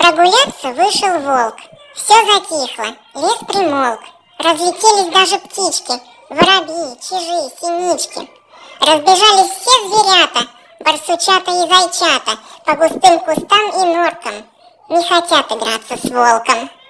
Прогуляться вышел волк. Все затихло, лес примолк. Разлетелись даже птички, воробьи, чижи, синички. Разбежались все зверята, барсучата и зайчата, по густым кустам и норкам. Не хотят играться с волком.